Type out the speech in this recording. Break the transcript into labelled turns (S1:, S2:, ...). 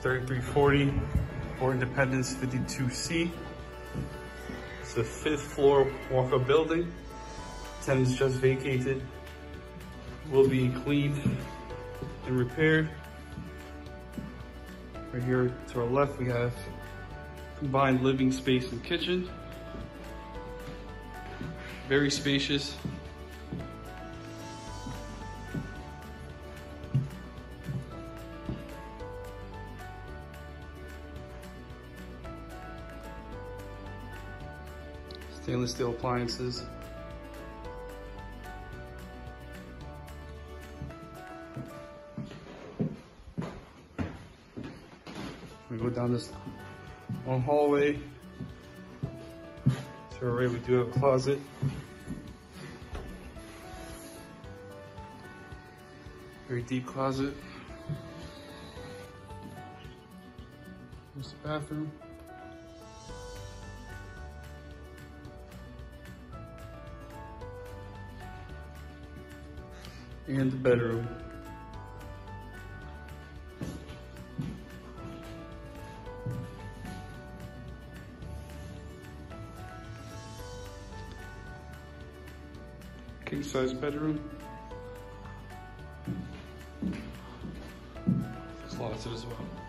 S1: 3340 or Independence 52C. It's the 5th floor walk-up building. Tenants just vacated. Will be cleaned and repaired. Right here to our left, we have combined living space and kitchen. Very spacious. Stainless steel appliances. We go down this long hallway. To our right, we do have a closet. Very deep closet. Here's the bathroom. And the bedroom. King size bedroom. Closet as well.